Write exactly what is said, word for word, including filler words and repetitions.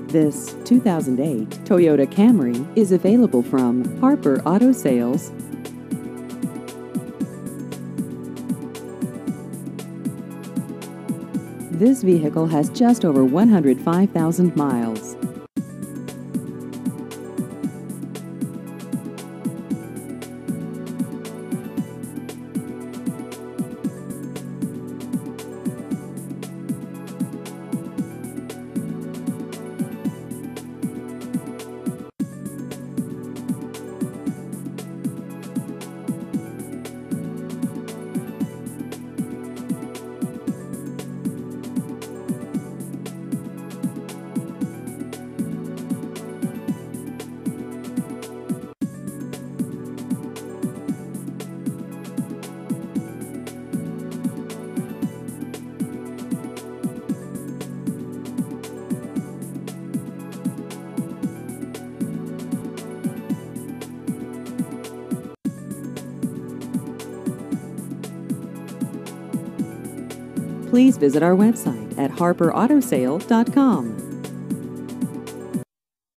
This two thousand eight Toyota Camry is available from Harper Auto Sales. This vehicle has just over one hundred five thousand miles. Please visit our website at harper auto sale dot com.